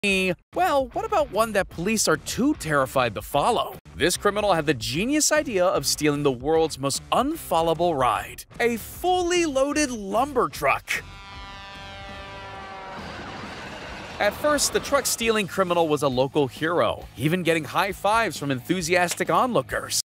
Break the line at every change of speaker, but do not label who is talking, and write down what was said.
Well, what about one that police are too terrified to follow? This criminal had the genius idea of stealing the world's most unfallable ride, a fully loaded lumber truck. At first, the truck-stealing criminal was a local hero, even getting high fives from enthusiastic onlookers.